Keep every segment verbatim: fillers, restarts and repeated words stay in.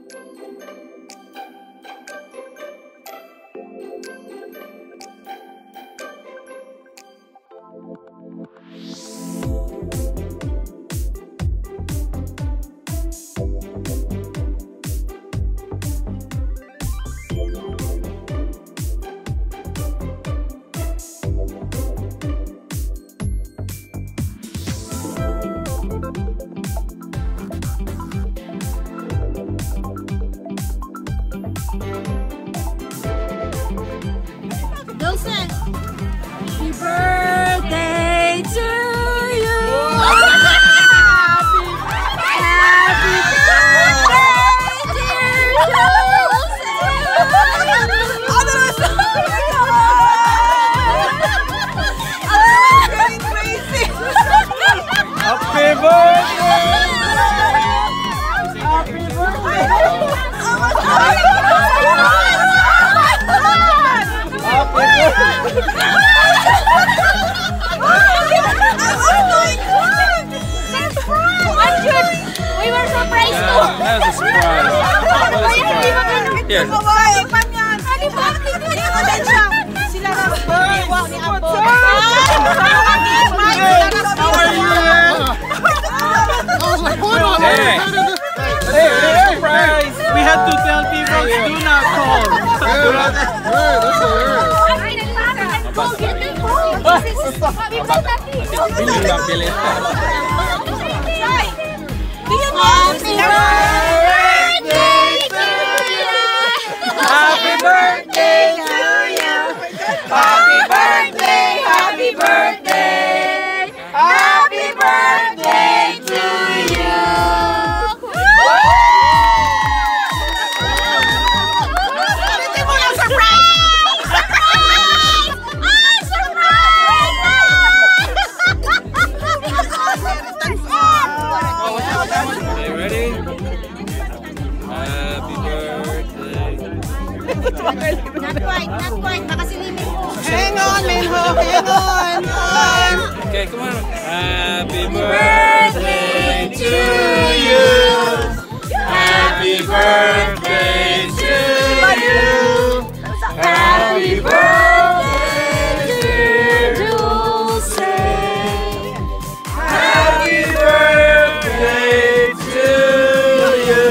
Dulce, happy birthday to you. Happy, happy birthday, dear Dulce. Oh, that was so I'm going crazy. Happy birthday! Happy birthday! Oh my God. We were surprised too. That was a surprise. What a surprise. Here. Sila na iwa ni Apo. Hey! Hey, surprise! We had to tell people do not call. Do not. Bili lang, bili. Happy birthday to you. Happy birthday, happy birthday. Happy birthday to you. Okay, ready? Happy birthday. Not quite, not quite. Nakasilimin mo. Hang on, Minho. Hang on. on. Okay, come on. Happy birthday to you. Happy birthday to you. Happy birthday, dear Dulce. Happy birthday to you.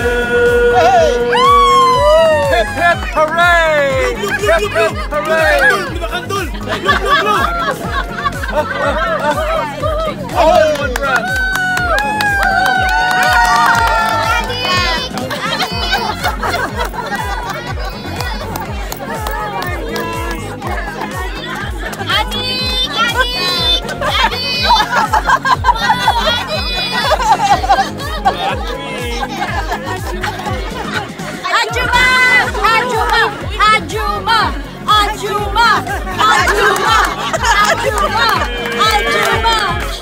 Hip hip hooray! Hip hip hooray! All in one breath. Ajuma! Ajuma! Ajuma! Ajuma! Ajuma! Ajuma! Ajuma!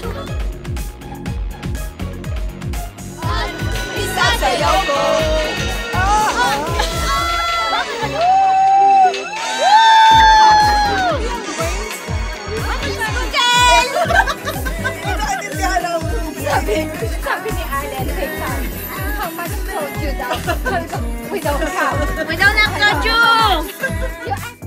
Isasayaw ko! Sabi, sabi ni Allen, kay Sam, how much soju daw? We don't count. We don't have soju!